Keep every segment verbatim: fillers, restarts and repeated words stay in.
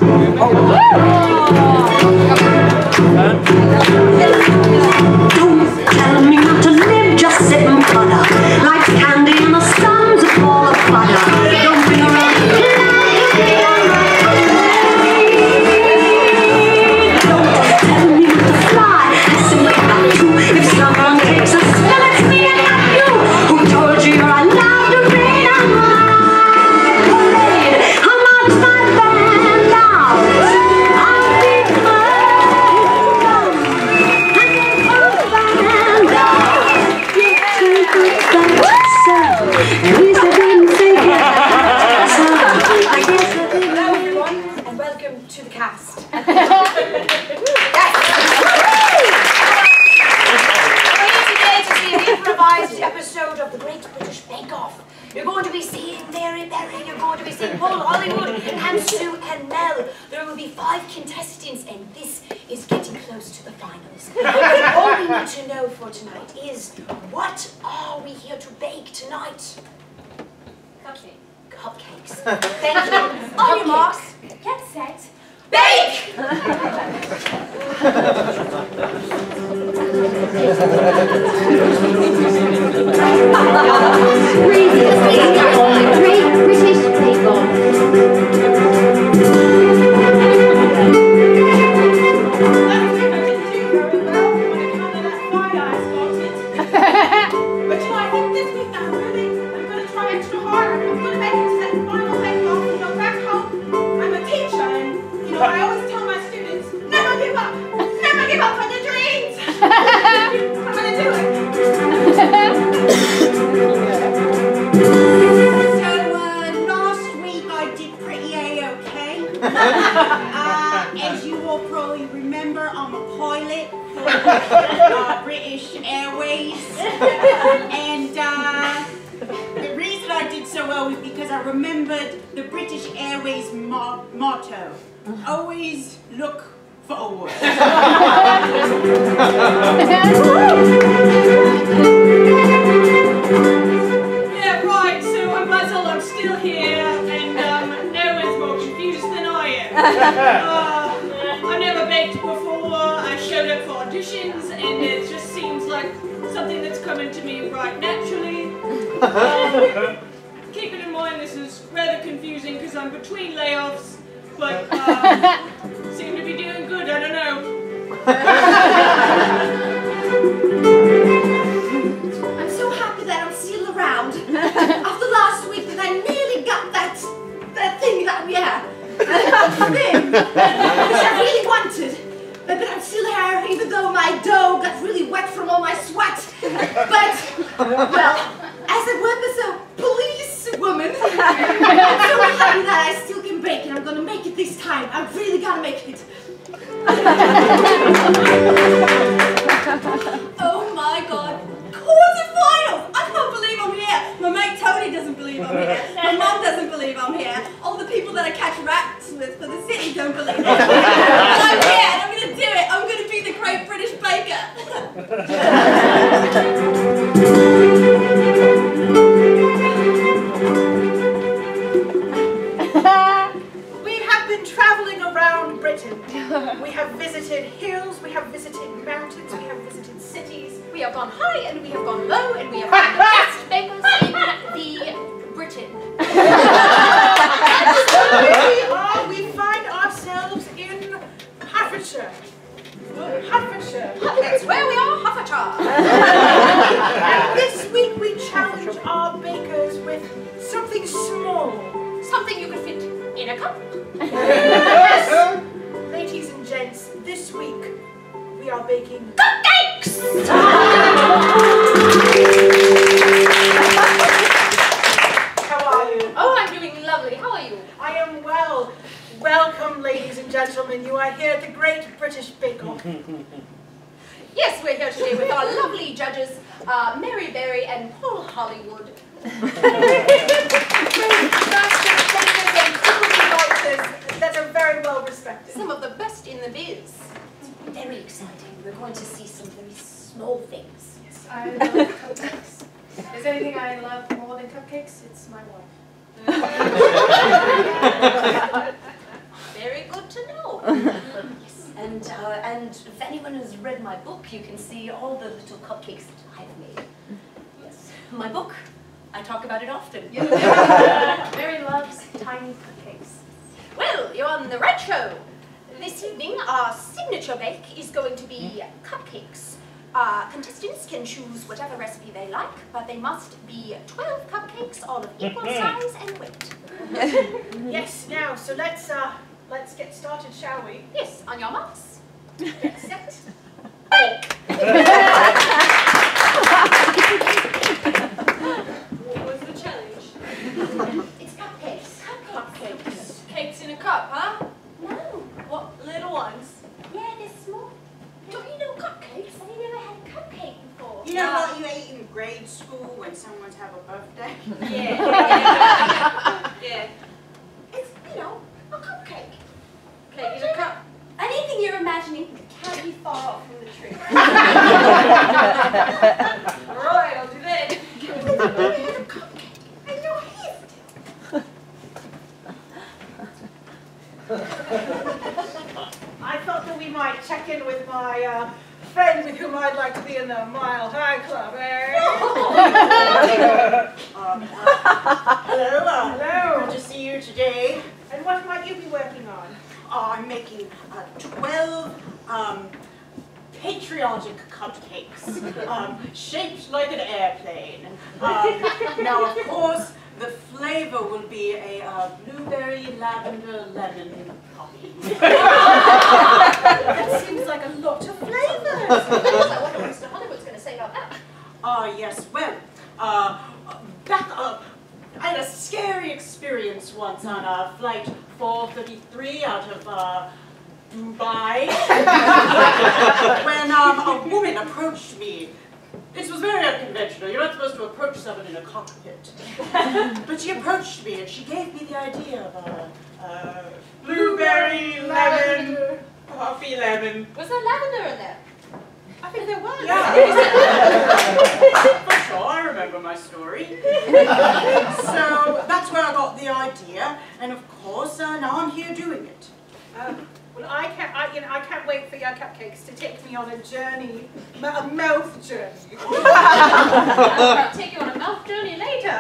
Don't tell me not to live, just sit and putter. Like candy in the sun's a ball of butter. Don't be around. Don't tell me not to fly. I simply have to. If someone takes a spell at me and not you, who told you you're allowed to rain on my parade? I'll march my band out. I'll beat my drum. And then put the band out. You take it back, so. At least I didn't think it. So I guess I didn't. Hello everyone, and welcome to the cast. Improvised episode of the Great British Bake Off. You're going to be seeing Mary Berry, you're going to be seeing Paul Hollywood, and Sue and Mel. There will be five contestants, and this is getting close to the finals. All we need to know for tonight is, what are we here to bake tonight? Cupcake. Cupcakes. Thank you. On your marks, Get set. bake! Great British Bake Off. But you know, I think this week I'm really, I'm going to try extra hard. I'm going to make it to that final bake off. You know, back home, I'm a teacher, and you know, I always tell my students, never give up, never give up on your dreams. I'm going to do it. So uh, last week I did pretty a-okay. Uh, as you all probably remember, I'm a pilot for uh, British Airways, and uh, the reason I did so well was because I remembered the British Airways mo motto: always look forward. Yeah, right, so I'm Basil, I'm still here, and um, no one's more confused than I am. Uh, I've never baked before, I showed up for auditions, and it just seems like something that's coming to me right naturally. Um, keeping in mind this is rather confusing because I'm between layoffs, but um, seem to be doing good, I don't know. I'm so happy that I'm still around after last week that I nearly got that that thing that yeah thing which I really wanted. But I'm still here, even though my dough got really wet from all my sweat. But well, as I work as a police woman, I'm so happy that I still can bake, and I'm gonna make it this time. I'm really gonna make it. Oh my God! Quarterfinals! I can't believe I'm here. My mate Tony doesn't believe I'm here. My mum doesn't believe I'm here. All the people that I catch rats with for the city don't believe it. But I'm here, and I'm going to do it. I'm going to be the Great British Baker. We have been travelling around Britain. We have visited hills, we have visited mountains, we have visited cities. We have gone high and we have gone low and we have been the best bakers in the Britain. Here we are, we find ourselves in Hertfordshire. Hertfordshire. That's where we are, Hertfordshire. And this week we challenge our bakers with something small. Something you could fit in a cup. Yes. Ladies and gents, this week we are baking Cupcakes! How are you? Oh, I'm doing lovely. How are you? I am well. Welcome, ladies and gentlemen. You are here at the Great British Bake Off. Yes, we're here today with our lovely judges, uh, Mary Berry and Paul Hollywood. That are very well respected. Some of the best in the biz. Very exciting. We're going to see some very small things. Yes, I love cupcakes. If there's anything I love more than cupcakes, it's my wife. Very good and, uh, and if anyone has read my book, you can see all the little cupcakes that I've made. Yes, my book, I talk about it often. Mary loves tiny cupcakes. Well, you're on the right show. This evening, our signature bake is going to be cupcakes. Uh, contestants can choose whatever recipe they like, but they must be twelve cupcakes, all of equal size and weight. Yes, now, so let's, uh, let's get started, shall we? Yes, on your marks. Get set. Bake! What was the challenge? It's cupcakes. Cupcakes. Cakes in a cup, huh? No. What, little ones? Yeah, they're small. Don't you know cupcakes? Have you never had a cupcake before? You know what you ate in grade school when someone's have a birthday? Yeah. Yeah. It's, you know, a cupcake. Cake in a cup. Anything you're imagining can't be far off from the truth. Alright, I'll do that. You've never had a cupcake in your gift. I thought that we might check in with my uh, friend with whom I'd like to be in the Mile High Club, eh? um, uh, hello, uh, Hello. good to see you today. And what might you be working on? Uh, I'm making uh, twelve um, patriotic cupcakes, um, shaped like an airplane. Um, now, of course, the flavor will be a uh, blueberry, lavender, lemon poppy. That seems like a lot of flavors. I wonder what Mister Hollywood's going to say about that. Ah, uh, yes, well, uh, back up. I had a scary experience once on uh, flight four thirty-three out of uh, Dubai when um, a woman approached me. This was very unconventional. You're not supposed to approach someone in a cockpit. But she approached me and she gave me the idea of a uh, blueberry, lemon, coffee lemon. Was there lavender in there? I think there was. Yeah. For sure, I remember my story. So that's where I got the idea, and of course, uh, now I'm here doing it. Um, well, I can't. I, you know, I can't wait for your cupcakes to take me on a journey, a mouth journey. I'll take you on a mouth journey later.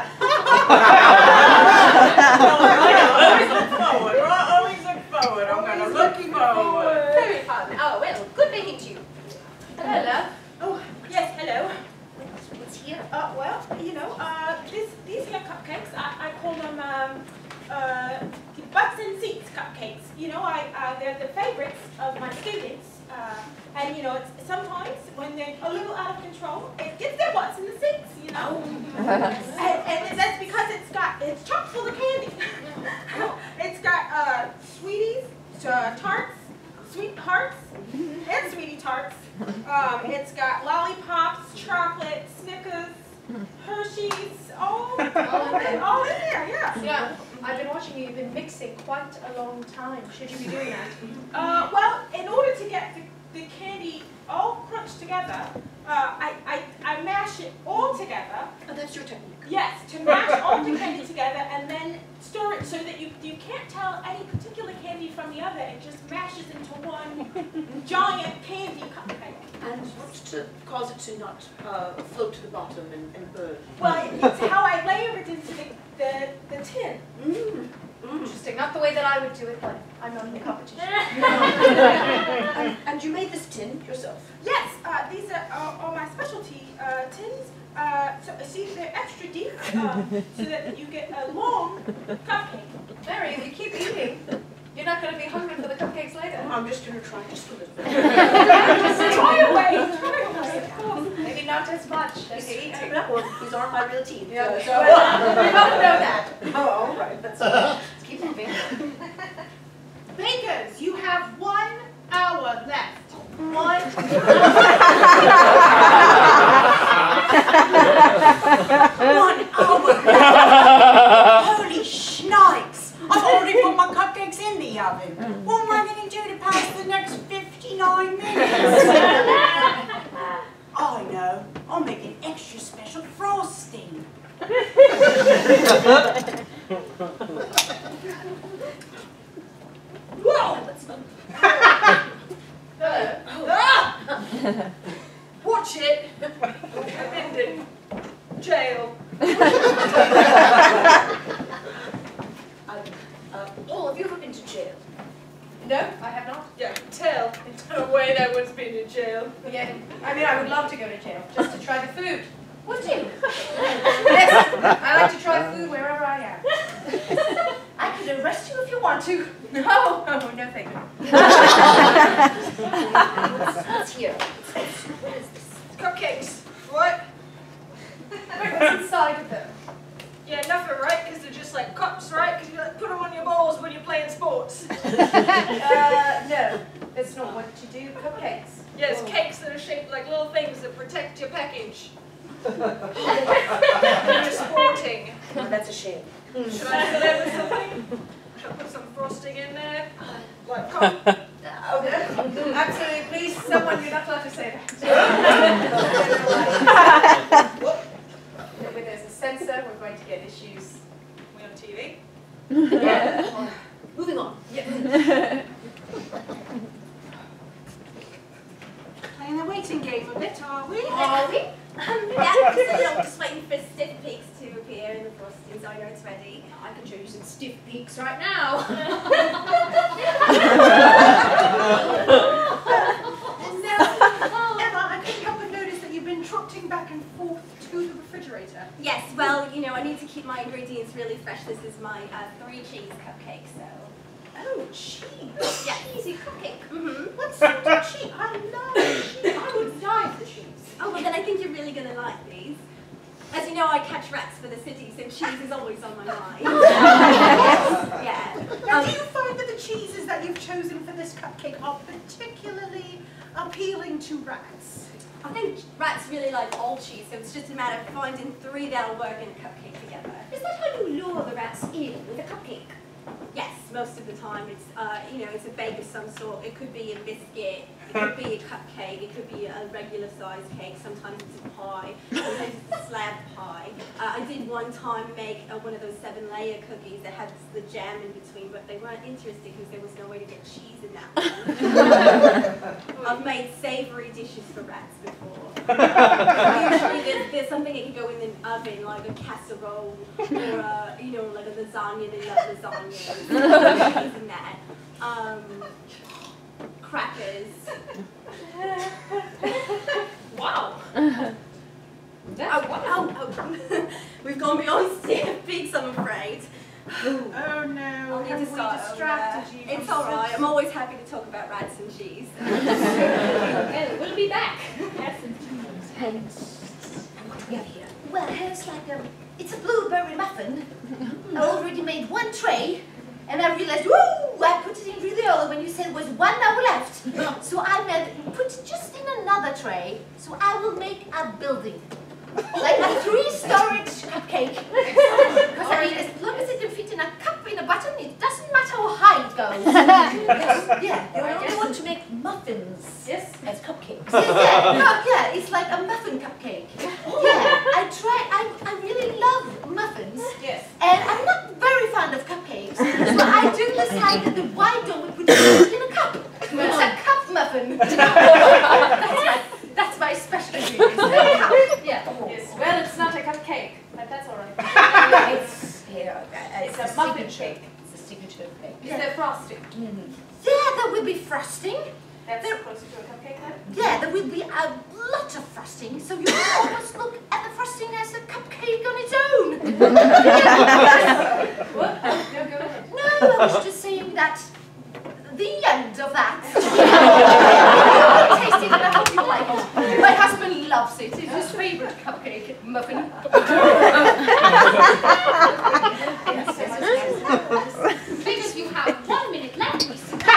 Always look forward. Always look forward. I'm going to look forward. Very fun. Oh, well, good baking to you. Hello. Oh, yes, hello. What's here? Uh, well, you know, uh, this, these here cupcakes, I, I call them um, uh, the butts and seats cupcakes. You know, I uh, they're the favorites of my students. Uh, and, you know, it's, sometimes when they're a little out of control, it gets their butts in the seats, you know. and, and that's because it's got, it's chock full of candy. It's got uh, sweeties, uh, tarts, sweethearts, and sweetie tarts. Um, it's got lollipops, chocolate, Snickers, Hershey's, all, all, in there, all in there, yeah. Yeah, I've been watching you. You've been mixing quite a long time. Should you be doing that? Uh, well, in order to get the, the candy all crunched together, uh, I, I, I mash it all together. Oh, that's your technique. Yes, to mash all the candy together and then store it so that you, you can't tell any particular candy from the other. It just mashes into one giant candy cupcake. And what's to cause it to not uh, float to the bottom and, and burn? Well, it's how I layer it into the, the, the tin. Mm. Interesting. Not the way that I would do it, but I'm not in the competition. and, and you made this tin yourself? Yes, uh, these are, are, are my specialty uh, tins. Uh, so, see, they're extra deep uh, so that you get a long cupcake. Mary, if you keep eating, you're not going to be hungry for the cupcakes later. I'm just going to try just a little bit. Just try away, try away, of course. Maybe not as much as you're eating. That one, these aren't my real teeth. Yeah, so, we both know that. Oh, all right. Let's, let's keep moving. Bakers, you have one hour left. One. One hour! Holy shnikes! I've already put my cupcakes in the oven. What am I going to do to pass the next fifty-nine minutes? I know. I'll make an extra special frosting. Whoa! Watch it. I've been in jail. Um, uh, Paul, have you ever been to jail? No, I have not. Yeah, I can tell. In a way that one's been in jail. Yeah, I mean, I would love to go to jail just to try the food. Would you? Yes, I like to try food wherever I am. I could arrest you if you want to. No, oh, no thank you. What's, what's here? What is this? Cupcakes. What? Wait, what's inside of them? Yeah, nothing, right? Because they're just like cups, right? Because you like, put them on your balls when you're playing sports. Uh, no, that's not what you do. Cupcakes. Yeah, it's cakes that are shaped like little things that protect your package. When you're sporting. Oh, that's a shame. Should I fill it with something? Should I put some frosting in there? Like cup? Okay. Absolutely, please, someone, you're not allowed to say that. Where there's a censor, we're going to get issues. We on T V? Yeah. Moving on. Yeah. Playing the waiting game a bit, are we? Are we? Um, yeah, so I'm just waiting for stiff peaks to appear in the frosting, so I know it's ready. I can show you some stiff peaks right now. Emma, I couldn't help but notice that you've been trotting back and forth to the refrigerator. Yes, well, you know, I need to keep my ingredients really fresh. This is my uh, three cheese cupcake, so. Oh, cheese. Yeah. Cheesy cupcake. Mm-hmm. What sort of cheese? I love cheese. I would die for cheese. Oh, well, then I think you're really going to like these. As you know, I catch rats for the city, so cheese is always on my mind. Yeah. Now, Um, do you find that the cheeses that you've chosen for this cupcake are particularly appealing to rats? I think rats really like all cheese, so it's just a matter of finding three that'll work in a cupcake together. Is that how you lure the rats in with a cupcake? Yes, most of the time it's, uh, you know, it's a bake of some sort. It could be a biscuit, it could be a cupcake, it could be a regular sized cake, sometimes it's a pie, sometimes it's a slab pie. Uh, I did one time make uh, one of those seven layer cookies that had the jam in between, but they weren't interesting because there was no way to get cheese in that one. I've made savoury dishes for rats before. Usually there's, there's something that can go in the oven, like a casserole, or a, you know, like a lasagna, they love lasagna. Cheese in that. Um, crackers. Wow. That's Oh, oh, oh. We've gone beyond stiff peaks, I'm afraid. Oh no, I'll need have to we start distracted over. you? It's alright, I'm always happy to talk about rats and cheese. Well, we'll be back. Yes, and what do we have here? Well, it's like a, it's a blueberry muffin. I already made one tray, and I realized, woo, I put it in really early when you said there was one hour left. So I made, put it just in another tray, so I will make a building. Like a three-storage cupcake. Because I mean, as long as it can fit in a cup in a button, it doesn't matter how high it goes. Yeah. You only want to make muffins Yes. as cupcakes. Yes, yeah, no, yeah, it's like a muffin cupcake. Yeah, I try, I, I really love muffins. Yes. And I'm not very fond of cupcakes, so I do decide that why don't we put it in a cup? It's a cup muffin. That's my, that's my special ingredient. Yeah. Yes. Well, it's not a cupcake, but that's all right. It's here. Uh, It's a muffin cake. It's a signature cake. Is there frosting? Mm-hmm. Yeah, there will be frosting. That's There- closer to a cupcake then? Yeah, there will be a lot of frosting, so you can almost look at the frosting as a cupcake on its own. What? No, go ahead. No, I was just saying that the end of that. Taste it and I hope you like it. My husband loves it. It's his favorite cupcake muffin. Because you have one minute left, we sit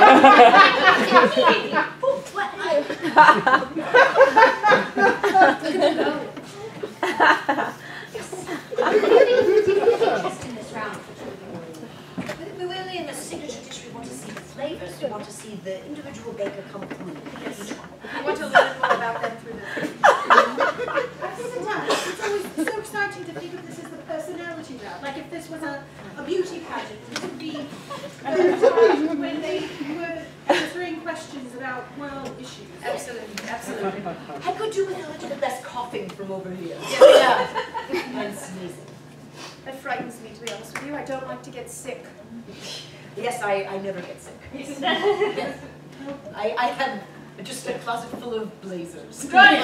I'm really interested in this round. We will in the signature dish. We want to see the flavors. We want to see the individual baker come through. Each one. We want to learn more about them through the Sometimes it's always so exciting to think of this as the personality round. Like if this was a, a beauty pageant, it would be a time when they were answering questions about world issues. Absolutely, absolutely. I could do with a little bit less coughing from over here. Yeah. And sneezing. That frightens me, to be honest with you. I don't like to get sick. Yes, I, I never get sick. I, I have just a closet full of blazers. Right.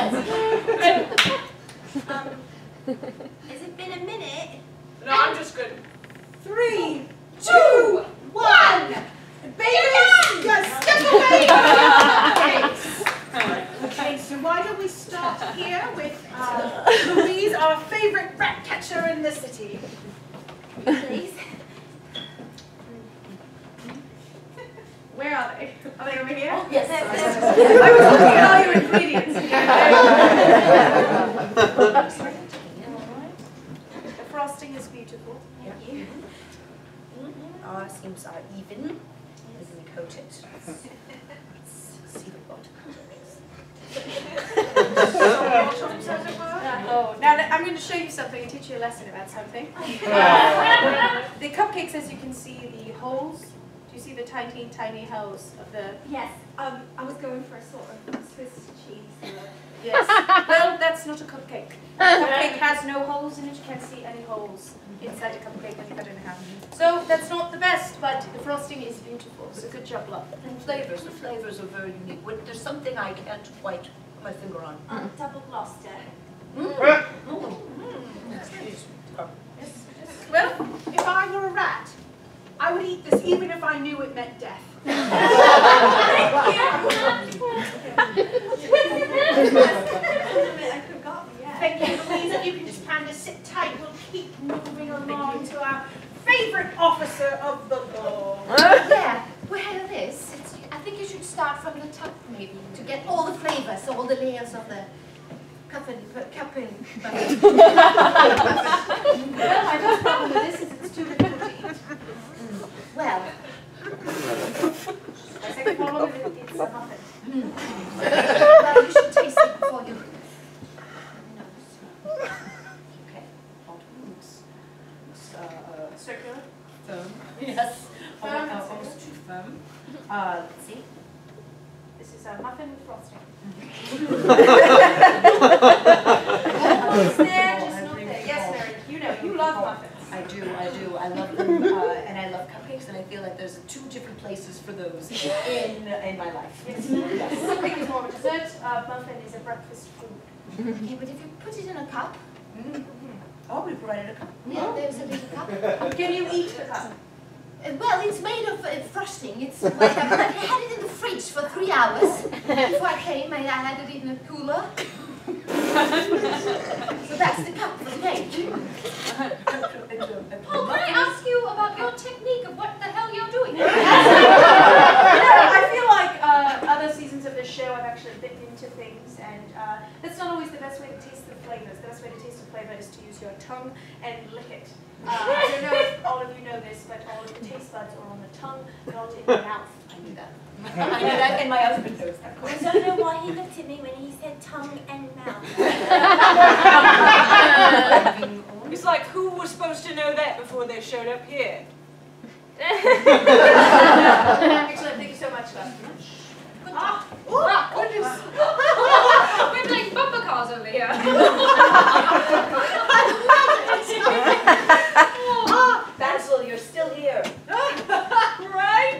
Um, has it been a minute? No, I'm just good. Three, two, one. Bakers, yes, step away. Okay, so why don't we start here with uh, Louise, our favorite rat catcher in the city. Please. Where are they? Are they over here? Oh, yes. I was looking at all your ingredients. The frosting is beautiful. Thank you. Our seams are even. Evenly coated. Let's see the bottom. Oh, now I'm going to show you something and teach you a lesson about something. Uh, the cupcakes, as you can see, the holes. Do you see the tiny, tiny holes of the? Yes, um, I was going for a sort of Swiss cheese. Yes. Well, that's not a cupcake. A cupcake has no holes in it. You can't see any holes inside a cupcake when you cut it in half. So that's not the best, but the frosting is beautiful. So good job, love. And flavors. The flavors are very unique. When- There's something I can't quite put my finger on. Um, double Gloucester. Well, if I were a rat, I would eat this even if I knew it meant death. I forgot, yeah. Thank you, Louise. If you can just kind of sit tight, we'll keep moving along to our favorite officer of the law. Yeah, well, this, it's, I think you should start from the top, maybe, to get all the flavors, all the layers of the cupping, cupping. Well, my first problem with this is it's too difficult to eat. Well, My second problem is it's a muffin. well, you should taste it before you. Okay. Bottoms. Uh, Circular. firm. Yes. Firm. Almost, almost too firm. Uh, let's see. This is a muffin with frosting. It's there, just not there. Yes, Mary, you know, you love muffins. I do, I do. I love them, uh, and I love cupcakes, and I feel like there's two different places for those in in my life. Yes. Cupcake is more of a dessert, uh, muffin is a breakfast food. Okay, but if you put it in a cup, Mm. Oh, we provided a cup. yeah, there's a little cup. Can you eat the cup? Uh, well, it's made of uh, frosting. It's like I I had it in the fridge for three hours before I came. I, I had it in a cooler. So that's the cup for the cake. Oh, can I ask you about your technique of what the hell you're doing? No, I feel like uh, other seasons of this show I've actually bitten into things, and uh, that's not always the best way to taste the flavors. The best way to taste the flavor is to use your tongue and lick it. Uh, I don't know if all of you know this, but all of the taste buds are on the tongue, not in the mouth. I knew that. I knew that, and my husband knows that. I don't know why he looked at me when he said tongue and mouth. It's like, who was supposed to know that before they showed up here? Excellent, thank you so much, love. Ah, oh, goodness. We're playing bumper cars over here. Basil, you're still here. Right?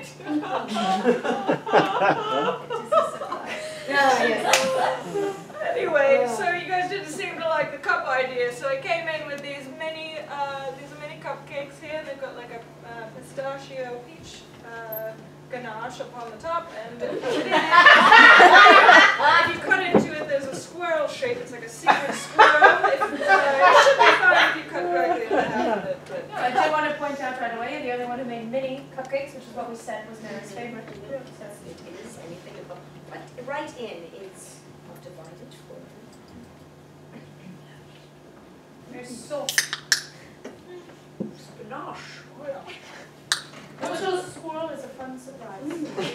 Anyway, so you guys didn't seem to like the cup idea, so I came in with these mini, uh, these mini cupcakes here. They've got like a uh, pistachio peach uh, ganache up on the top, and if you cut it in, if you cut into it, there's a squirrel shape. It's like a secret squirrel. If, uh, it should be fine if you cut directly into half of it. But No, I do want to point out right away, the only one who made mini cupcakes, which is what we said was Mary's favorite. So, It is anything about, but right in, it's not divided for there's salt. ganache. Little squirrel is a fun surprise.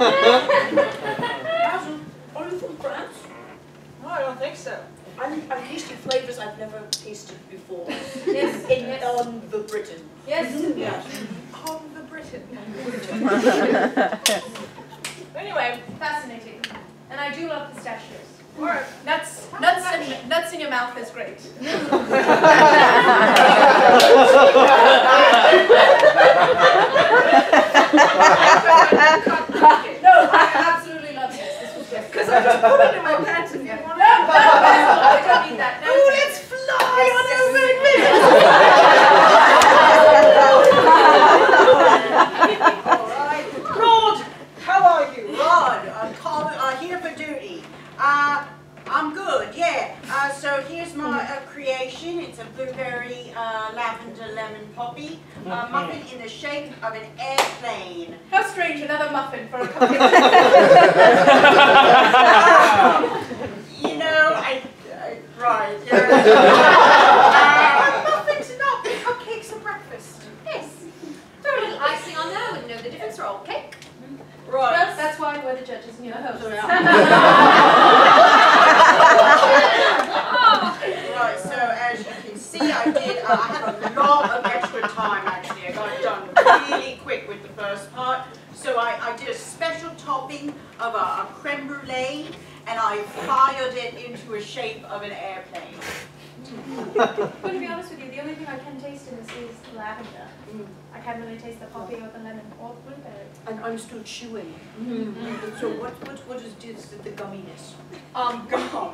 Basil, are you from France? no, I don't think so. I'm, I'm tasting flavors I've never tasted before. Yes, In, yes. on the Britain. Yes. Yeah. On the Britain. Anyway, Fascinating. And I do love pistachios. Or nuts, nuts, and nuts in your mouth is great. No, I absolutely love this. This was just because I just put it in my pants if you want. No, no, I don't need that. No, oh, let's fly on over and visit. All right, Rod, how are you? Rod, I'm call, uh, here for duty. Uh, I'm good, yeah. Uh, so here's my uh, creation. It's a blueberry uh, lavender lemon poppy uh, muffin in the shape of an airplane. How strange, another muffin for a cupcake. uh, you know, I, I right. uh, muffins are not, the cupcakes are breakfast. Yes. Throw a little icing on there, I wouldn't know the difference, they're all cake. Right. That's, that's why we're the judges and you're the hosts. Right, so as you can see, I did, uh, I had a lot of extra time actually. I got it done really quick with the first part. So I, I did a special topping of a, a creme brulee, and I fired it into a shape of an airplane. But to be honest with you, the only thing I can taste in this is lavender. Mm. I can't really taste the poppy or the lemon or the blueberry. And I'm still chewing. Mm. Mm. So what, what, what is this, the, the gumminess? Um, gum.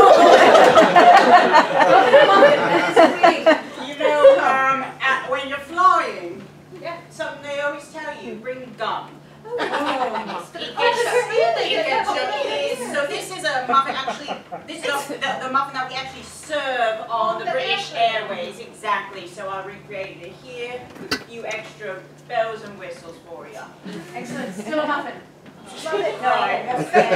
That You know, um, at, when you're flying, Yeah. something they always tell you, bring gum. Oh. It gets, it gets, it is, so this is a muffin, actually, this is the, the muffin that we actually serve on the British Airways, exactly. So I recreated it here with a few extra bells and whistles for you. Excellent. Still a muffin. Love it. Right.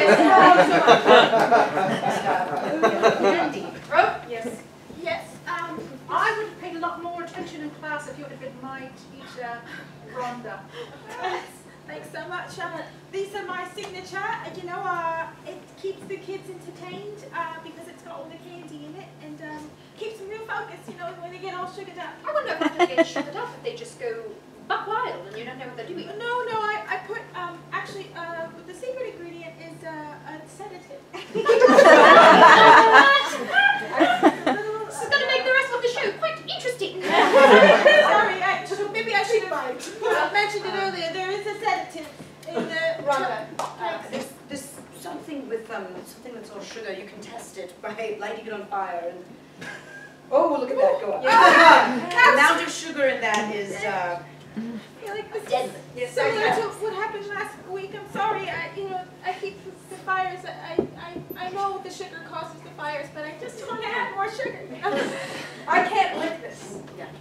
Andy. Oh, yes. Yes, um, I would have paid a lot more attention in class if you would have been my teacher, Rhonda. Yes, thanks so much. Uh, these are my signature. Uh, you know, uh, it keeps the kids entertained uh, because it's got all the candy in it, and um, keeps them real focused. You know, when they get all sugared up. I wonder if they get sugared up, if they just go buck wild and you don't know what they're doing. No, no, I, I put um, actually uh, the secret ingredient is uh, a sedative. This is going to make the rest of the show quite interesting. Sorry, I, so maybe I should have uh, mentioned it earlier. There is a sedative in the Rhonda. Uh, there's, there's something with um, something that's all sugar. You can test it by lighting it on fire. And oh, look at that go up. Yeah. The amount of sugar in that is uh, Yeah, like this deadly. is similar to what happened last week. I'm sorry, I, you know, I keep the fires. I, I, I know the sugar causes the fires, but I just want to add more sugar. I can't lick this.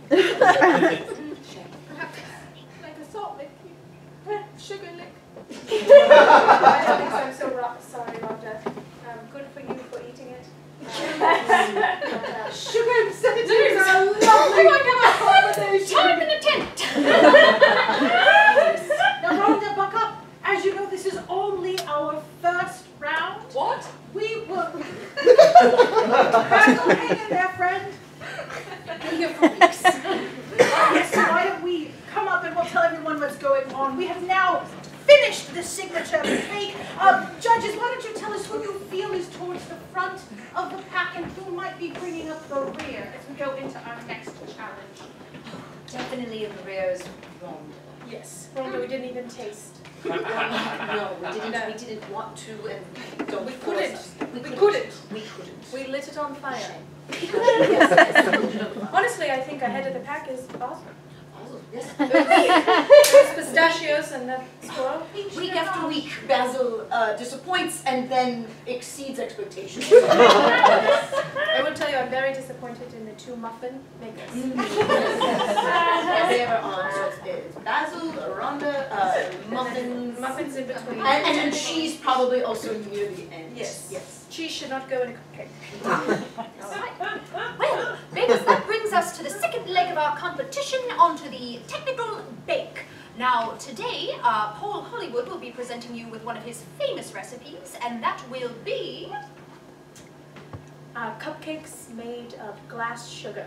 Perhaps like a salt lick, sugar lick. I don't think so. I'm so ro- sorry, Rhonda. Um, good for you for eating it. Um, Sugar and sedatives are a lovely combination. Time in a tent. Now, Rhonda, buck up. As you know, this is only our first round. what? We will. Basil, hang in there, friend. Been here for weeks. Yes, so why don't we come up and we'll tell everyone what's going on. We have now finished the signature cake. Um, judges, why don't you tell us who you feel is towards the front of the pack and who might be bringing up the rear as we go into our next challenge. Definitely in the rear is Rhonda. yes. Rhonda, we didn't even taste. No, we didn't. We didn't want to, and don't We force couldn't. us. We couldn't. We couldn't. We lit it on fire. yes, yes. Honestly, I think ahead of the pack is Basel. Yes. There's pistachios and the squirrel. Week after week, Basil uh, disappoints and then exceeds expectations. I will tell you, I'm very disappointed in the two muffin makers. They are on. So it's, it's Basil, Rhonda, uh, muffins, Muffins in between. and, and then cheese probably also near the end. Yes. Yes. Cheese should not go in a cupcake. Well, ladies, that brings us to the second leg of our competition, onto the technical bake. Now, today, uh, Paul Hollywood will be presenting you with one of his famous recipes, and that will be... Uh, cupcakes made of glass sugar.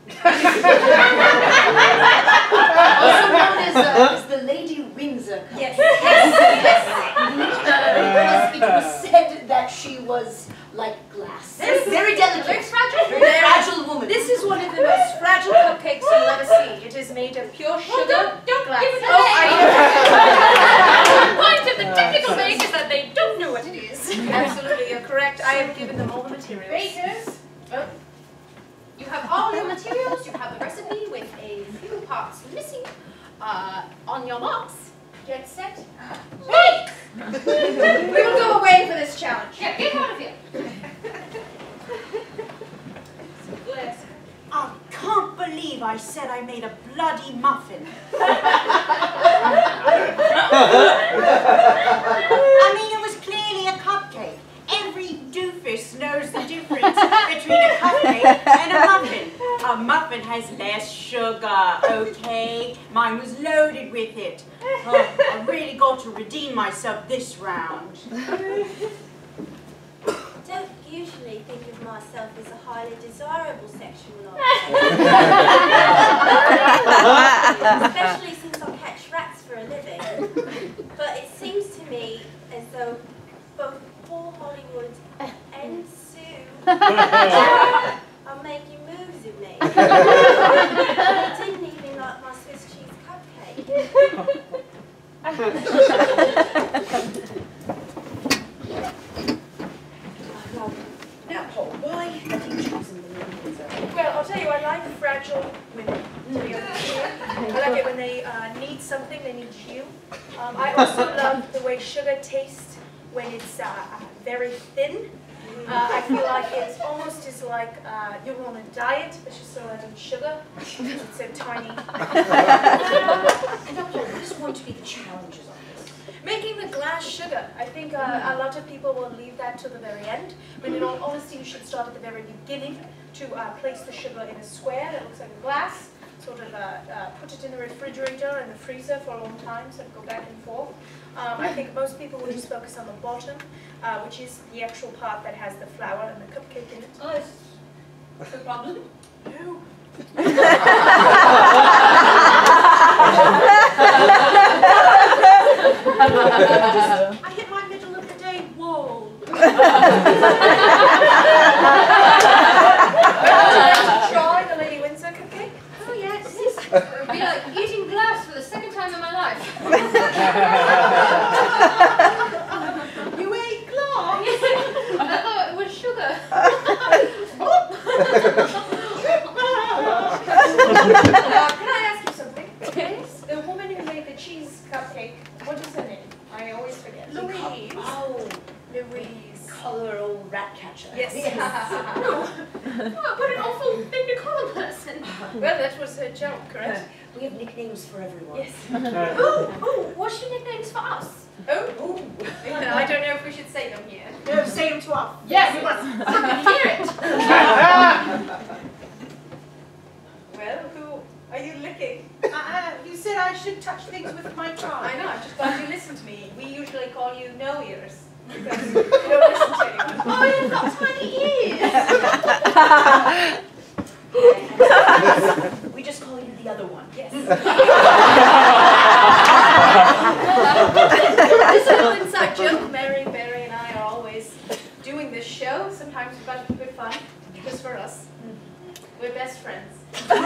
Also known as, uh, as the Lady Windsor. Yes. Yes, yes. Uh, because it was said that she was like glass. This Very delicate. Very fragile. Very fragile woman. This is one of the most fragile cupcakes you'll ever see. It is made of pure sugar. Well, don't, don't glass. give it Oh, away. I The point of the technical bake is that they don't know what it is. Absolutely, you're correct. I have given them all the materials. Bakers. Oh. You have all your materials. You have the recipe with a few parts missing. Uh, on your marks, get set, bake! We will go away for this challenge. Yeah, get out of here. I can't believe I said I made a bloody muffin. I mean, it was clearly a cupcake. Every doofus knows the difference between a cupcake and a muffin. A muffin has less sugar, okay? Mine was loaded with it. Oh, I really got to redeem myself this round. I don't usually think of myself as a highly desirable sexual object. Especially since I catch rats for a living. But it seems to me as though both Paul Hollywood and Sue are making moves at me. I didn't even like my Swiss cheese cupcake. Now, Paul, why have you chosen the name? Well, I'll tell you, I like fragile women. To be honest with you. I like it when they uh, need something, they need you. Um, I also love the way sugar tastes when it's uh, very thin. Uh, I feel like it's almost as like uh, you're on a diet, but you're still adding sugar because it's so tiny. And now, Paul, what is going to be the challenges on this? Making the glass sugar. I think uh, a lot of people will leave that to the very end, but in all honesty, you should start at the very beginning to uh, place the sugar in a square that looks like a glass, sort of uh, uh, put it in the refrigerator and the freezer for a long time, so go back and forth. Um, I think most people will just focus on the bottom, uh, which is the actual part that has the flour and the cupcake in it. Oh, it's no problem. No. I hit my middle of the day wall. Try the Lady Windsor cupcake. Oh yes, it would be like eating glass for the second time in my life. You ate glass? I thought it was sugar. Uh, can I ask you something? Yes. The woman who made the cheese cupcake, what is her name? I always forget. Louise. Oh, Louise. color old rat catcher. Yes. Oh, what an awful thing to call a person. Well, that was her joke, correct? We have nicknames for everyone. Yes. Ooh, ooh, what's your nicknames for us? Oh, ooh. I don't know if we should say them here. No, say them to us. Yes, we must. I can hear it. Well, who are you licking? Uh, you said I should touch things with my tongue. I know, I'm just glad you listened to me. We usually call you no ears. Because you don't listen to anyone. Oh, you've got tiny ears. We just call you the other one. Yes. This little inside joke. Mary, Barry, and I are always doing this show. Sometimes we've got to keep it fun, just for us. We're best friends. Phil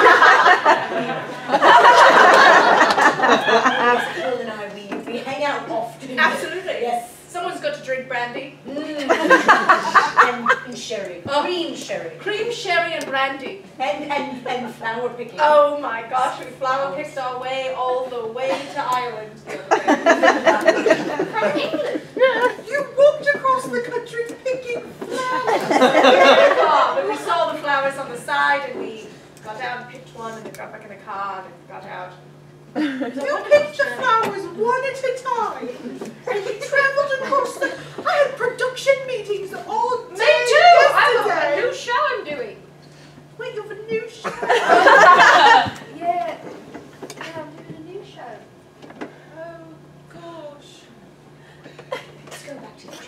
and I, we, we hang out often. Absolutely. Yes. Someone's got to drink brandy. Mm. and, and sherry. Oh. Cream sherry. Cream, sherry, and brandy. And, and, and flower picking. Oh my gosh, we flower picked our way all the way to Ireland the other day. From England. You walked across the country picking flowers. Oh, but we saw the flowers on the side and we got out and picked one and then got back in the car and got out. You picked the flowers one at a time. And you travelled across the... I had production meetings all day Me too. I have a yesterday. new show I'm doing. Wait, you have a new show? Yeah. Yeah, I'm doing a new show. Oh, gosh. Let's go back to the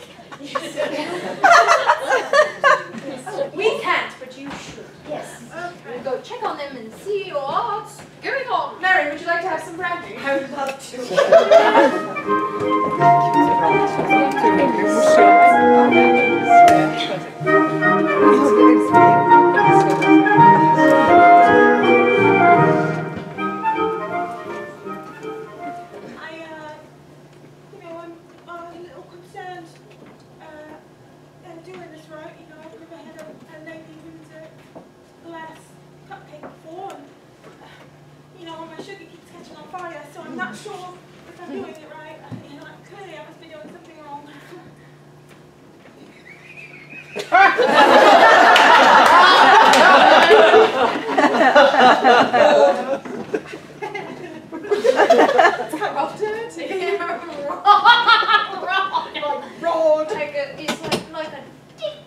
We can't, but you should. Yes. Okay. We'll go check on them and see your arts going on. Mary, would you like to have some brandy? I would love to. not sure if I'm doing it right. You know, clearly I must be doing something wrong. It's kind of dirty. Raw. Like a, it's like, like a dick.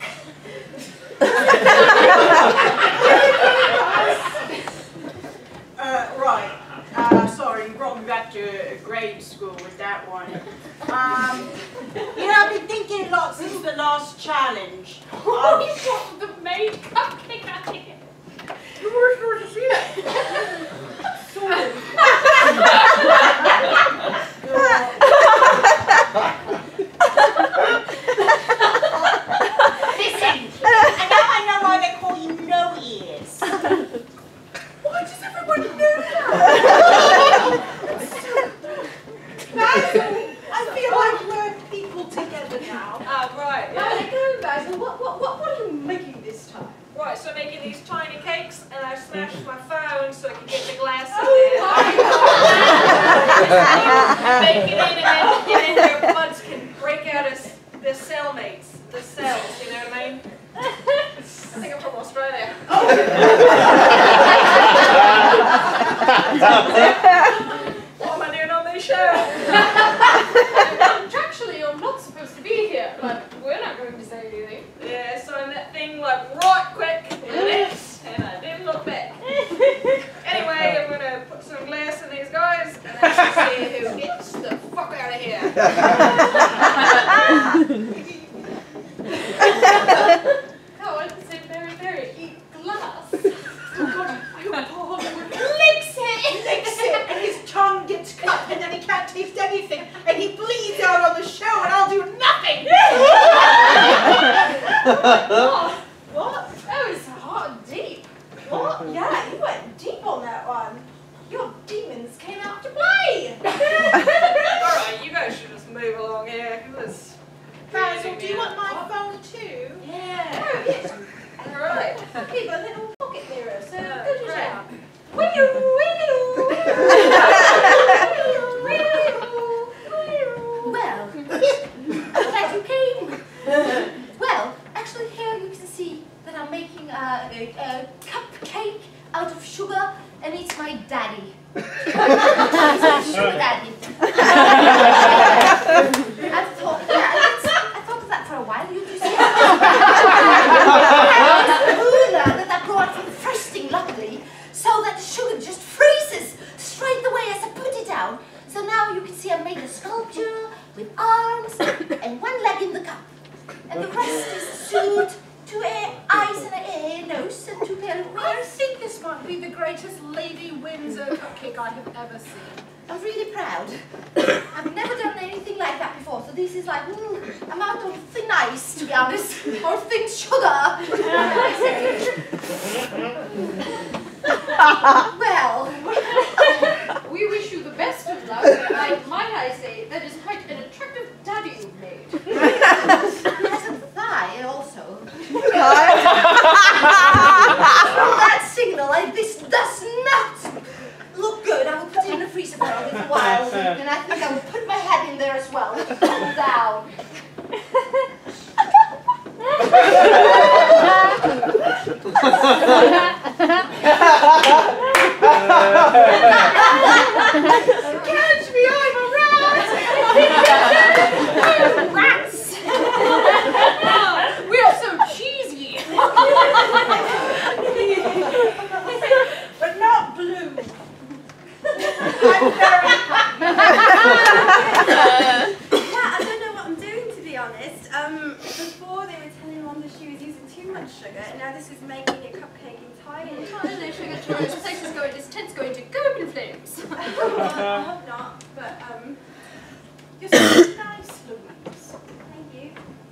Uh, right. Uh, sorry, you brought me back to grade school with that one. Um, you know, I've been thinking a lot since the last challenge. Oh, you got the maid cupcake out here. You were supposed to see that. Sorry. Listen, and now I know why they call you no ears. Why does everyone know that? Basil, I feel like we're people together now. Ah, right, How are yeah. they going, Basil? What, what, what, what are you making this time? Right, so I'm making these tiny cakes, and I smashed my phone so I can get the glass in Oh there. Bake it in, and then, and then your buds can break out as the cellmates, the cells, you know what I mean? I think I'm from Australia. What am I doing on this show? Contractually, you're not supposed to be here, but we're not going to say anything. Yeah, so I'm that thing like right quick, lips, and I didn't look back. Anyway, I'm gonna put some glass in these guys, and then we'll see who gets the fuck out of here. Oh, I didn't say very, very. Eat glass. Licks it, licks it, and his tongue gets cut, and then he can't taste anything, and he bleeds out on the show, and I'll do nothing. Oh, What? that was hard, deep. What? Yeah, you went deep on that one. Your demons came out to play. Alright, you guys should just move along here. This Basil, do you want my phone too? Yeah. Oh, yes. Alright. We've got a little pocket mirror, so Yeah, go to great. town. Wee-oo, wee-oo. Well, I'm glad you came. Well, actually here you can see that I'm making a, a, a cupcake out of sugar, and it's my daddy. It's my sugar daddy. I've thought, yeah, that's, I thought of that for a while. You just see cooler that I brought from frosting, luckily, so that the sugar just freezes straight away as I put it down. So now you can see I made a sculpture with arms and one leg in the cup. And the rest is suit, two air, eyes and an air nose, and two pair of I wings. think this might be the greatest Lady Windsor cupcake I have ever seen. I'm really proud. I've never done anything like that before, so this is like, mm, I'm out on thin ice, to be honest, or thin sugar. Well, We wish you the best of luck, and I, might I say, that is quite an attractive daddy you've made. he has a thigh also. From that signal, like this does not look good. I will put it in the freezer for a little while, and I think I will put my head in there as well. Cool down. Catch me, I'm a rat! Rats! We are so cheesy. But not blue. I'm very Yeah, I don't know what I'm doing, to be honest. Um, before they were telling Mom that she was using too much sugar, and now this is making a cupcake entirely. Entirely sugar to this place is going, this tent's going to go up in flames. I hope not, but um, You're so nice, Louise. thank you.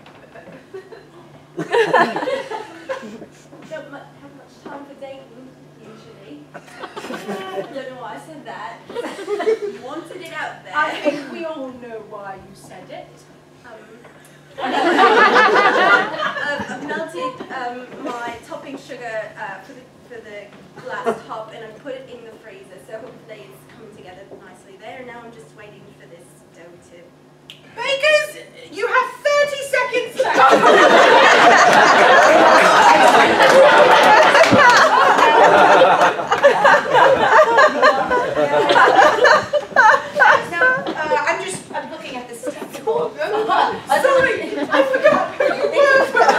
Don't mu have much time for dating, usually. I don't know why I said that. You wanted it out there. I think we all know why you said it. Um, I've, I've melted um, my topping sugar uh, for, the, for for the glass top and I put it in the freezer, so hopefully it's coming together nicely there. And now I'm just waiting for this dough to... Bakers, you have thirty seconds left. Now, uh, I'm just, I'm looking at this stuff. Sorry, I forgot who you were.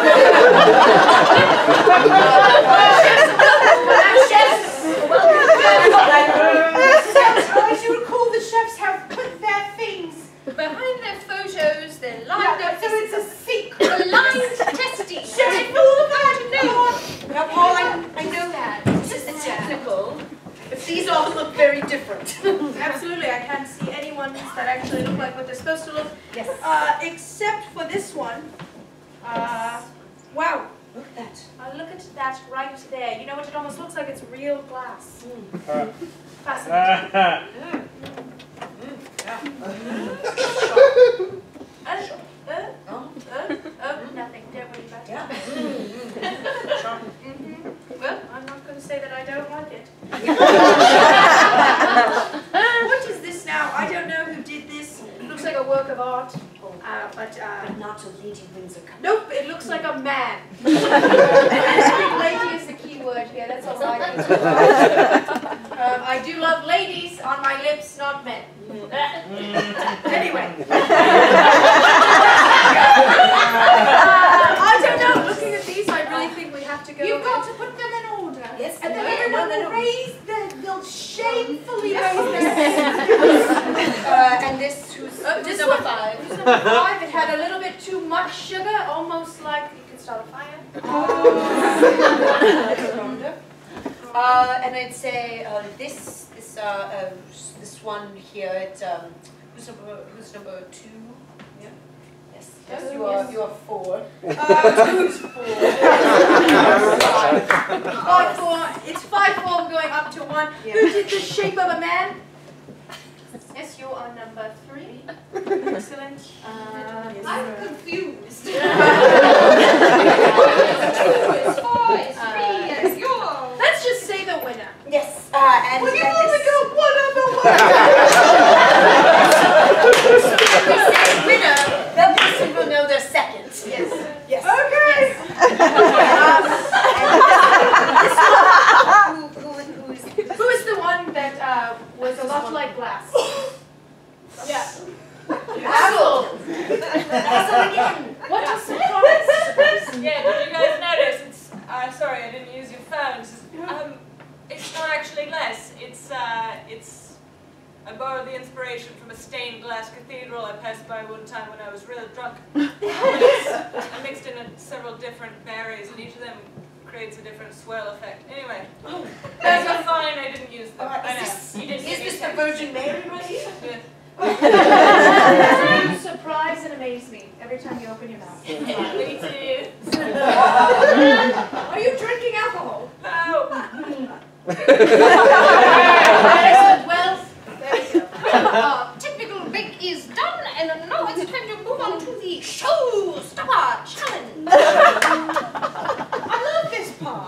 Chefs, As you recall, the chefs have put their things Behind their photos, they're lined yeah, up. so it's a secret. Aligned testing. Chefs all of that to know. now, Paul, I, I know that. This is the technical. But these all look very different. Absolutely, I can't see any ones that actually look like what they're supposed to look. Yes. Uh, except for this one. Uh, wow. Look at that. Uh, look at that right there. You know what? It almost looks like it's real glass. Uh, Fascinating. uh, Uh, uh, uh, uh, nothing. Don't worry about it. Yeah. Mhm. Well, I'm not going to say that I don't like it. What is this now? I don't know who did this. It looks like a work of art. Uh, but, uh, But not a Lady Windsor cup. nope, it looks like a man. I think lady is the key word here. That's all I need to um, I do love ladies on my lips, not men. Anyway. uh, I don't know. Looking at these, I really think we have to go. You've got to put them in order. Yes, And then no, everyone no, no, will no. raise their, they'll shamefully Yes. raise their hands. Uh, and this, who's, Oh, who's this number one. five? Who's number five? It had a little bit too much sugar, almost like you could start a fire. That's Rhonda. Uh, and I'd say uh, this, this, uh, uh, this one here. It, um, who's number, who's number two? Yeah. Yes. Yes. Oh, You are, yes. you are four. Uh, who's four? Five, four. It's five, four going up to one. Who did the shape of a man? Yes, you are number three. Excellent. Uh, I'm confused. uh, let's just say the winner. Yes. Uh, and Well, you've and only this, got one other one. we say winner. That person will know their second. Yes. Yes. Okay. Who, who, who is? Who is the one that uh, was a lot like glass? Yeah. Apple. Apple again. What a surprise. Yeah, did you guys notice? It's, uh, sorry, I didn't use your phones. Um, it's not actually glass. It's, uh, it's, I borrowed the inspiration from a stained glass cathedral I passed by one time when I was real drunk. I mixed in a, several different berries, and each of them creates a different swirl effect. Anyway, those are fine. I didn't use them. Uh, I is know. this, You didn't is use this them. the Virgin Mary right here? Yeah. You surprise and amaze me every time you open your mouth. Me too. Are you drinking alcohol? No. Excellent. Well, there you go. Uh, technical bake is done, and now it's time to move on to the showstopper challenge. I love this part.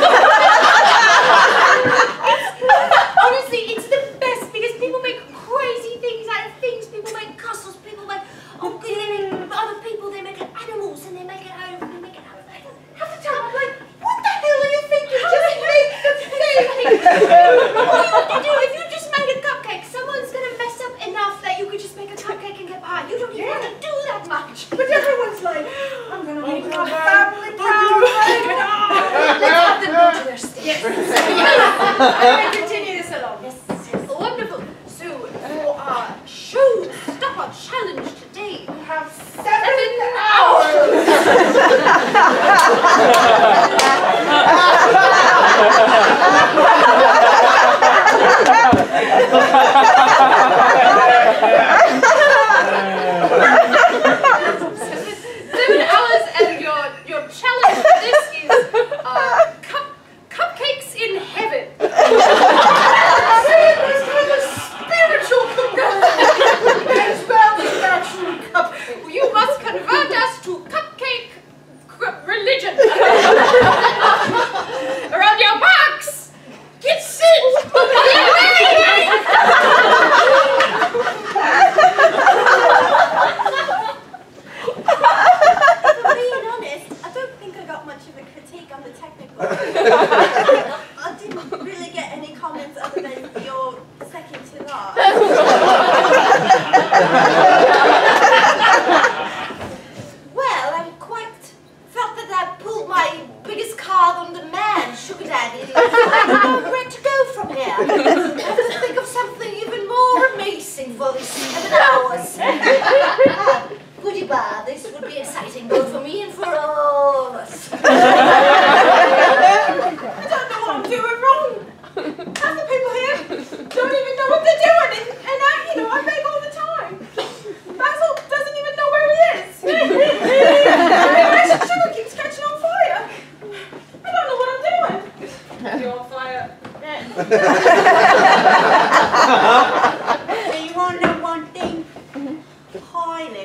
Honestly, it's the best because people make crazy things out of things. People make castles. People make oh, they make other people. They make it animals, and they make it out of. They make it out of. Half the time I'm like, what the hell are you thinking? Just make the thing. All you have to do, if you just made a cupcake, someone's gonna mess up enough that you could just make a cupcake and get by. You don't even have to do that much. But everyone's like, I'm gonna make my family proud. Let's have them go to their stage. Yes. I'm going to continue this along. Yes. Wonderful. So for our showstopper challenge today, we have Seven hours. seven hours, and your your challenge for this is uh, cup, cupcakes in heaven.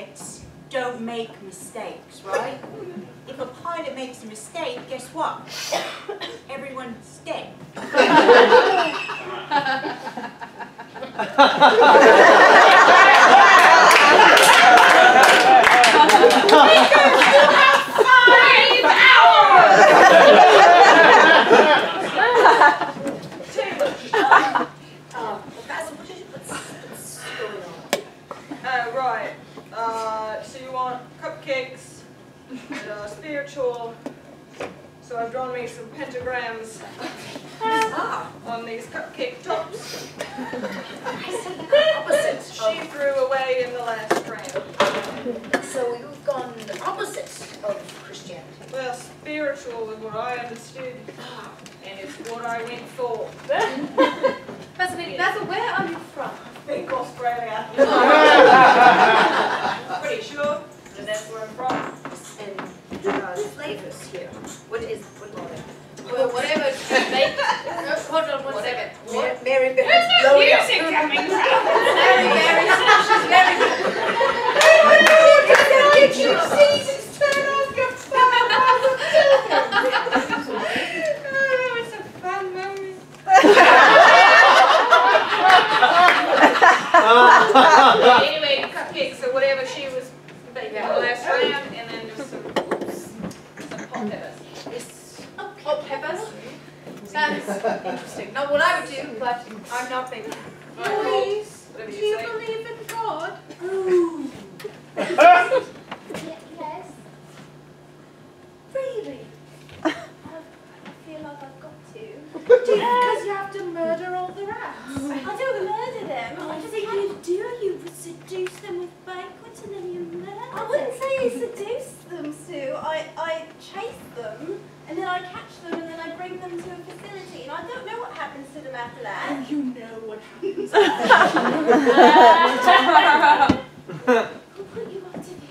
pilots don't make mistakes, right? If a pilot makes a mistake, guess what? Everyone's dead. Uh, right. Uh, so you want cupcakes and uh, spiritual. So I've drawn me some pentagrams on these cupcake tops. Opposite. She threw away in the last round. So you've gone the opposite of Christianity. Well, spiritual is what I understood, and it's what I went for. Fascinating. Basil, where are you from? I think Australia. Pretty sure that that's where I'm from. And uh, flavors here. What is, what are they? Well, whatever you make. No, hold on one second. Mary, Mary Beth There's no blowing up. music coming from. Very, very, she's very good. Anyway, cupcakes or whatever she was baking the last round, and then just some, some hot peppers. Hot peppers. Sounds interesting. Not what I would do, but I'm not thinking. Please, whatever Do you you say. believe in God? Yes. Really? I feel like I've got to. Because you have to murder all the rats. I don't murder them. I just think you do. You seduce them with banquets and then you murder I wouldn't say I seduce them, Sue. I, I chase them, and then I catch them, and then I bring them to a facility, and I don't know what happens to them after that. You know what happens. Who put you up to this?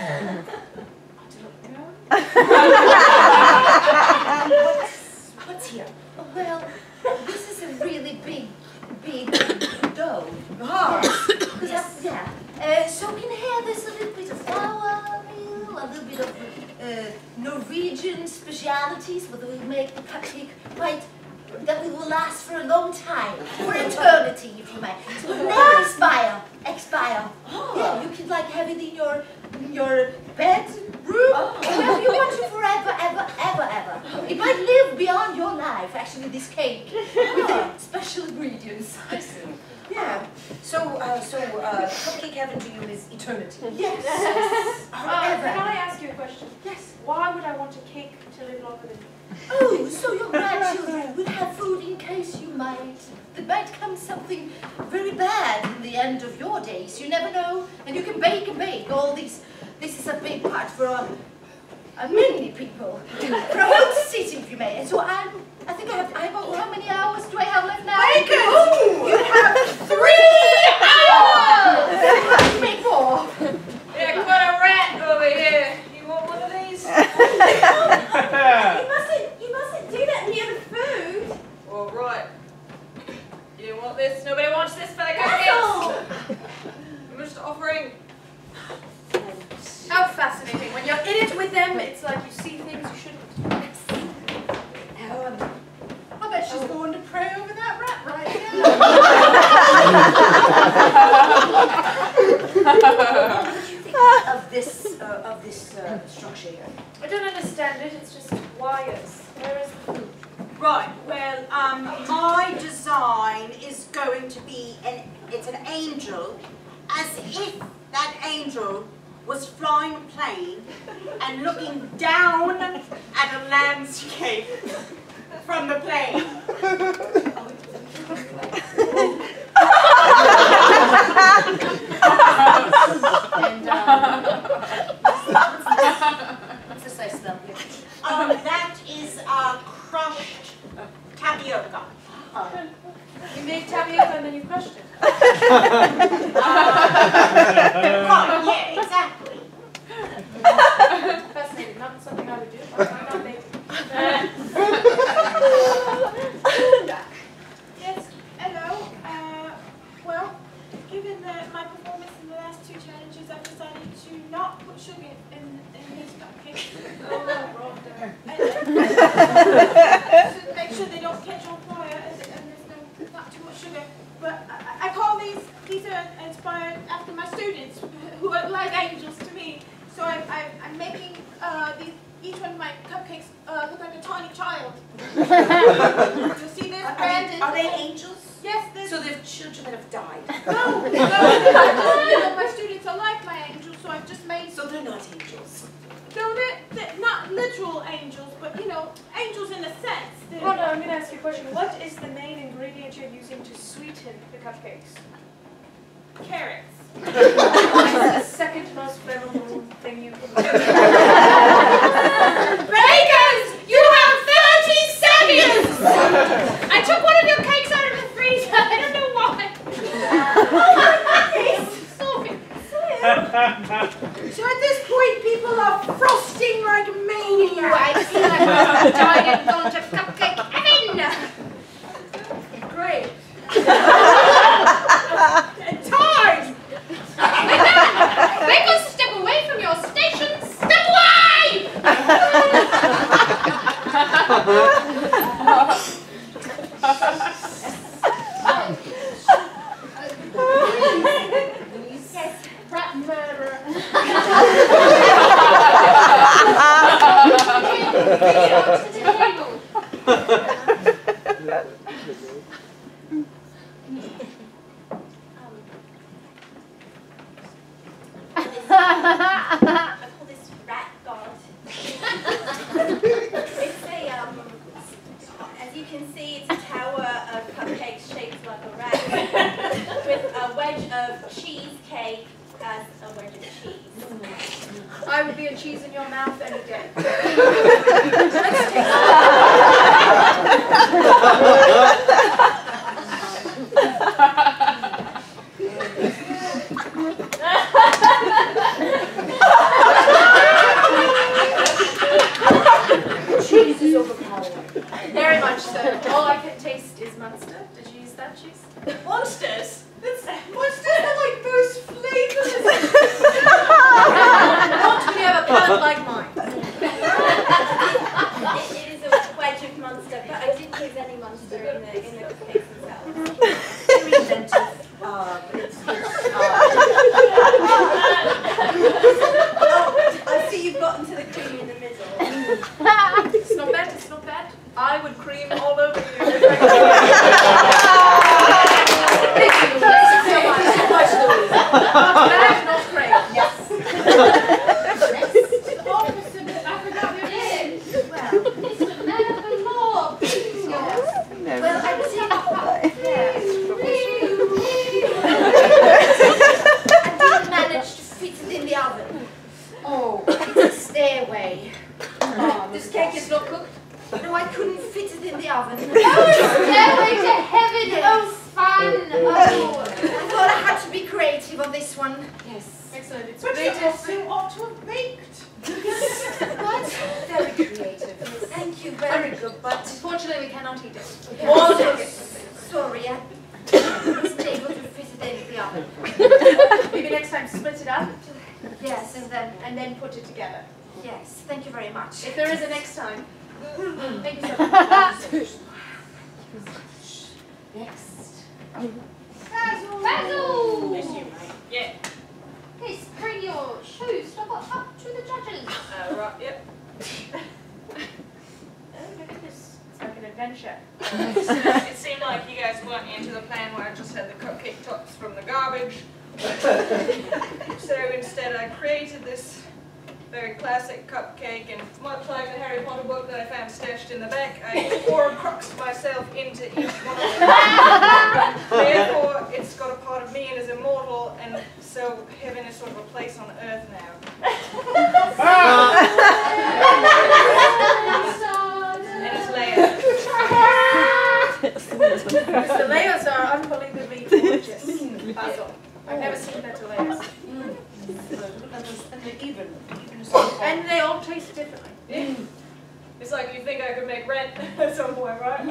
What's, what's here? Well, this is a really big, big dough. Ah, Yes. Yeah. Uh, so in here there's a little bit of flour meal, a little bit of uh, Norwegian specialities, but we make the cupcake quite, that will last for a long time, for eternity, if you may. So it will never expire, expire. Yeah, you can like have it in your, in your bedroom, wherever you want to, forever, ever, ever, ever. It might live beyond your life, actually, this cake, with the special ingredients. yeah. So, uh, so uh, cupcake heaven to you is eternity. Yes. Uh, Forever. can I ask you a question? Yes. Why would I want a cake to live longer than you? Oh, so your grandchildren will have food in case you might. There might come something very bad in the end of your days. You never know. And you can bake and bake. All these. This is a big part for uh, uh, many people. For a whole city, if you may. And so I'm. I think I have. I have. How many hours do I have left now? Bacon! Oh, You have three hours! make more. Yeah, quite a rat over here. You want one of these? You mustn't, you mustn't do that near the food. All right. You don't want this? Nobody wants this for the Basil! cupcakes? I'm just offering. How fascinating. When you're in it with them, it's like you see things you shouldn't. Um, I bet she's going to pray over that rat right what do you think of this, uh, of this uh, structure here? I don't understand it. It's just wires. Where is the food? Right, well, um, my design is going to be an, it's an angel, as if that angel was flying a plane and looking down at a landscape from the plane. And um, what's this I smell here? Um, that is uh, crushed tapioca. You made tapioca and then you crushed it. Right, yeah, exactly. Fascinating. Not something I would do. I'm not making. Yes, hello. Uh, well, given the, my performance in the last two challenges, I've decided to sugar in, in these cupcakes. Oh, Rhonda. And, to make sure they don't catch on fire and, and there's no, not too much sugar. But I, I call these, these are inspired after my students who are like angels to me. So I, I, I'm making uh, these, each one of my cupcakes uh, look like a tiny child. You'll see this Are, branded. are they angels? Yes, they're So they're children that have died. no, no, you know, my students are like my angels, so I've just made. So they're not angels. No, they're, they're not literal angels, but you know, angels in a sense. They're- Rhonda, I'm going to ask you a question. What is the main ingredient you're using to sweeten the cupcakes? Carrots. It's the second most flavorful thing you can do. Bakers, you have thirty seconds! I took one of your cakes out of the freezer. I don't know why. Sorry. So at this point, people are frosting like maniacs. I feel like I'm dying and going to cupcake heaven. Great. Time! Bakers, step away from your station. Step away! Yes. Rat murderer. To the table. I call this rat god. It's a, um, as you can see, it's a tower of cupcakes shaped like a rat with a wedge of cheesecake as a wedge of cheese. I would be a cheese in your mouth any day. Cheese is overpowering. Very much so. All I can taste is Munster. Did you use that cheese? Monsters? That's, monsters are like most flavorless. Not when you have a palate like mine. It, it is a wedge of Munster, but I didn't use any Munster in the, in the cupcakes themselves. Very inventive. Uh, but it's, it's, uh, oh, I see you've gotten to the cream in the middle. It's not bad, it's not bad. I would cream all over you. Thank you. Thank you so much. So much, Louise. Bad, not great. Yes. Officer, I forgot your name. Well, Mister Melvin Moore, please, yours. Well, I did, I didn't manage to fit it in the oven. Oh, it's a stairway. Oh, This cake is not cooked. no, I couldn't fit it in the oven. Stairway to heaven, oh fun, oh. I thought I had to be creative on this one. Yes. Excellent. It's But you creative. also ought to have baked. What? Very creative. Thank you, very good, but Unfortunately, we cannot eat it. oh, sorry, I wasn't able to fit it in the oven. Maybe next time split it up Yes, and then and then put it together. yes, thank you very much. If there is a next time. Thank you so much. Next. Basil! Yes, you, mate. Yeah. Please bring your shoes up, up to the judges. Uh, right, yep. Oh, look at this. It's like an adventure. So it seemed like you guys weren't into the plan where I just had the cupcake tops from the garbage. So instead I created this very classic cupcake, and much like the Harry Potter book that I found stashed in the back, I Horcruxed myself into each one of them. Therefore, it's got a part of me and is immortal, and so heaven is sort of a place on earth now. And it's Leia. The layers are unbelievably gorgeous. Basil. I've never seen better layers. And they're even. And they all taste differently. Yeah. It's like you think I could make rent at some point, right?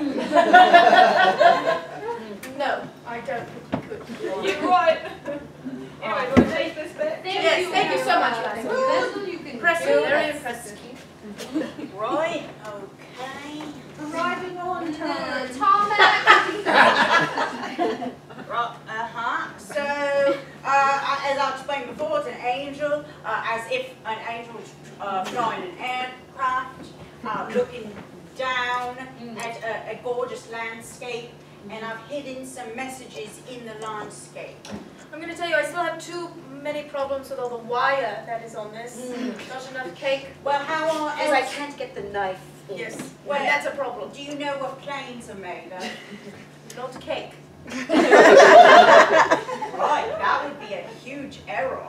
No, I don't think you could. You're right. Anyway, do I take this back? Thank Yes, you thank you so much, very Basil. rescue. Right, okay. Arriving on time. Tarmac. Right, uh-huh. So, uh, as I explained before, it's an angel, uh, as if an angel was uh, flying an aircraft, uh, looking down at a, a gorgeous landscape, and I've hidden some messages in the landscape. I'm going to tell you, I still have too many problems with all the wire that is on this. Mm. Not enough cake. Well, how else? Because I can't get the knife in. Yes, Well, well, that's a problem. Do you know what planes are made of? Not cake. Right, that would be a huge error.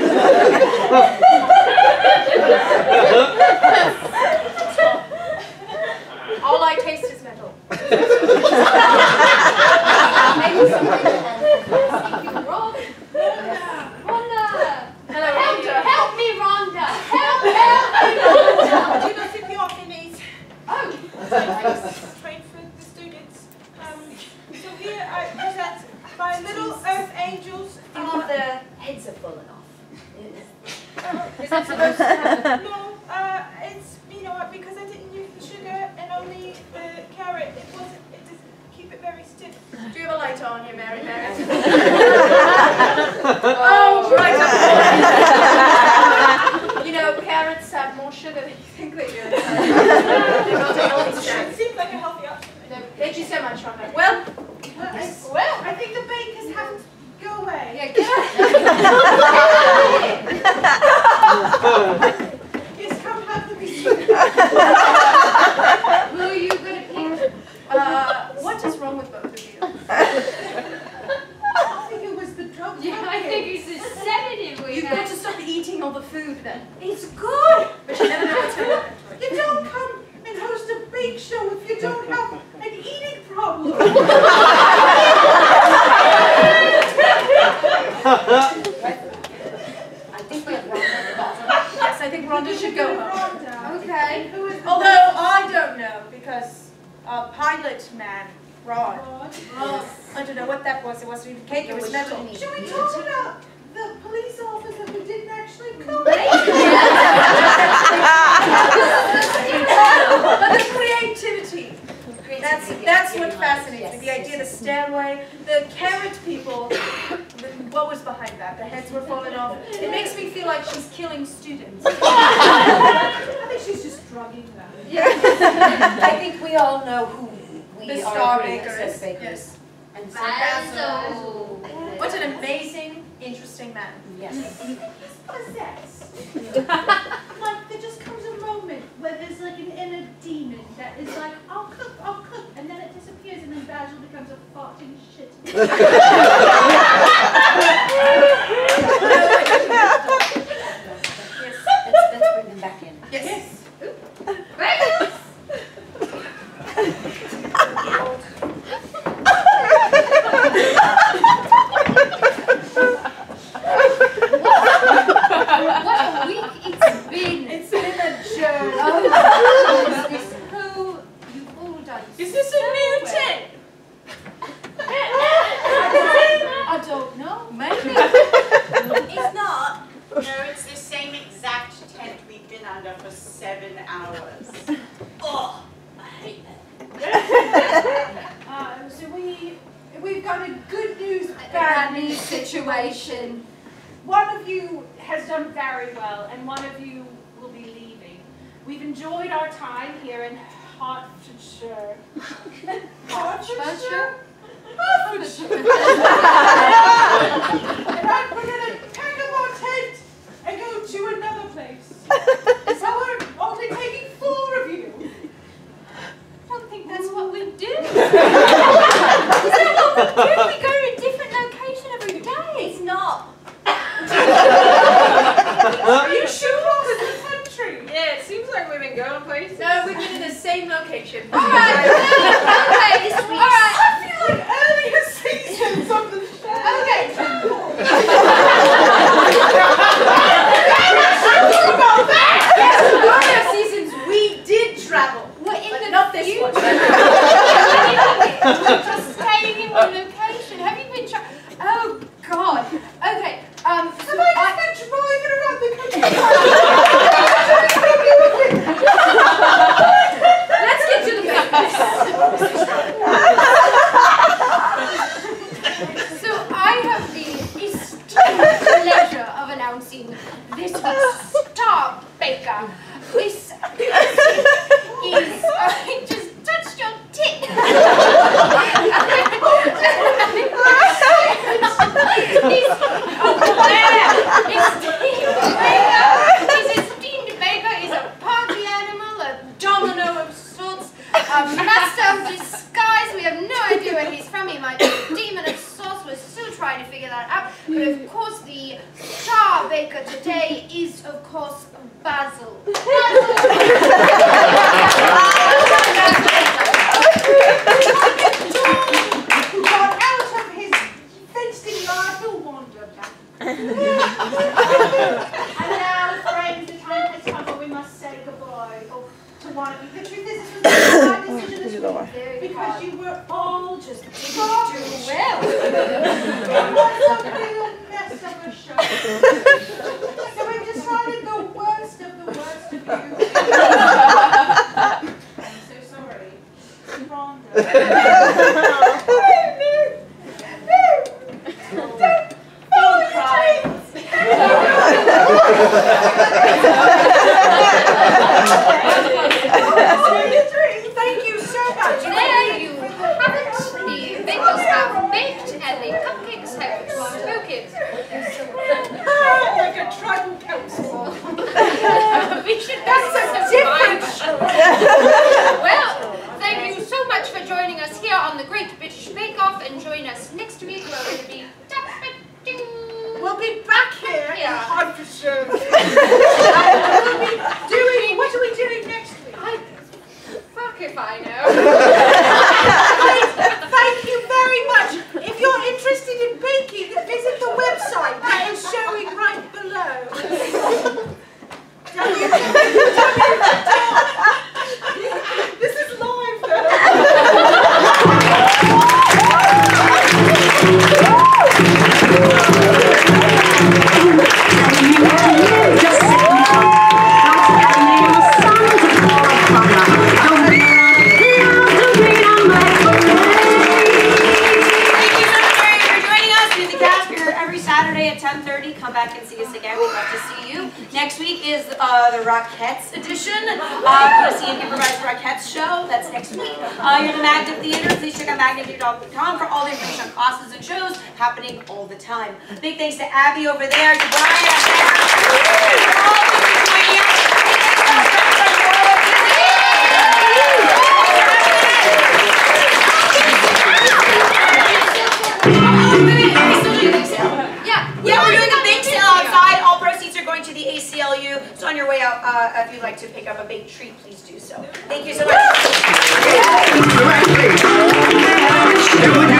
All I taste is metal. Maybe something else. Thank you, Ron. Rhonda. Hello, Help, Rhonda. help me, Rhonda. Help, help me, Rhonda. Do not tip you off in these. Oh, Train for the students. Um, so here I present my little earth angels. Oh, their heads have fallen off. Is that supposed to happen? No, uh, it's, you know, because I didn't use the sugar and only the carrot, it wasn't, it doesn't keep it very stiff. Do you have a lighter on here, Mary Mary? Oh, right. You know, carrots have more sugar than you think they do. It seems like a healthy option. Thank you so much, Rhonda. Well, Well, I, well. I think the bakers have to go away. Yeah, get Yes, come have the biscuit. who are you going to pick? Uh, what is wrong with both of you? I think it was the drug. Yeah, I think it's a sedative we You've have. got to stop eating all the food then. It's good. But you never know what's going to happen. You don't come and host a bake show if you don't have an eating problem. I think we have Rhonda at the bottom. Yes, I think Rhonda should go home. Okay. Who is the Although I don't know, because uh, pilot man, Rod, Rod? I don't know what that was. It wasn't even cake, it was metal. Should we talk about the police officer who didn't actually come? But the creativity. That's, that's what fascinates me. The idea, the stairway, the carrot people, the, what was behind that? The heads were falling off. It makes me feel like she's killing students. I think she's just drugging them. I think we all know who we The are star agreeing baker as is. bakers. Yes. And so Basil. What an amazing, interesting man. yes. He's possessed. Like, there just comes a moment where there's like an inner demon that is like, I'll cook, I'll cook, and then it disappears, and then Basil becomes a farting shit. Yes. Let's, let's bring them back in. Yes. What a week it's been. It's been a joke. Oh, is this who you've all done? Is this a mutant? I don't know. Maybe. It's not. No, it's the same exact tent we've been under for seven hours. Oh, I hate that. Uh, so we, we've got a good news, Bad news situation. One of you has done very well, and one of you will be leaving. We've enjoyed our time here in Hertfordshire. Hertfordshire? Hertfordshire. Right, we're gonna pack up our tent and go to another place. So we're only taking four of you. I don't think that's what we do. Is that what we do? We go to a different location every day. It's not. Are you sure across the country? Yeah, it seems like we've been going places. No, we've been in the same location. All right. Okay. This All week's- right. I feel like earlier seasons of the show. Okay. Earlier seasons, we did travel. We're in But the not this future. one. We're just staying in one location. Have you been tra- Oh God. Okay. Um. So Have I I- just been driving around the country? here. This, this is, uh, it just touched your tit. His, oh, there, his esteemed baker is a party animal, a domino of sorts, a master of disguise. We have no idea where he's from. He might be a demon of sorts. We're still trying to figure that out. But of course, the star baker today is, of course, Basil. Basil! Who got out of his fenced-in yard to wander back. And now, friends, the time has come when we must say goodbye oh, to one of you. The truth is, this was a hard decision this week because you were all just so well. It was a real mess of a show. So we've decided the worst of the worst of you. I'm so sorry. Rhonda. Don't cry. Thank you so much. There you have it. The bagels have baked and the cupcakes have spoken. Like a tribal council. We should That's a different Well, thank you so much for joining us here on the Great British Bake Off, and join us next week where we're going to be We'll be back here in Yeah. Hertfordshire. We'll be doing, what are we doing next week? I, fuck if I know. Thank you very much. If you're interested in baking, visit the website that is showing right below. This is live ten thirty, come back and see us again. We'd love to see you. Next week is uh, the Rockettes edition. Uh, we're going to see an improvised Rockettes show. That's next week. Uh, you're in the Magna Theater. Please check out magna theater dot com for all the information on classes and shows happening all the time. Big thanks to Abby over there, to Brian up Yeah, we're doing a bake sale outside. All proceeds are going to the A C L U. So on your way out, uh, if you'd like to pick up a baked treat, please do so. Thank you so much.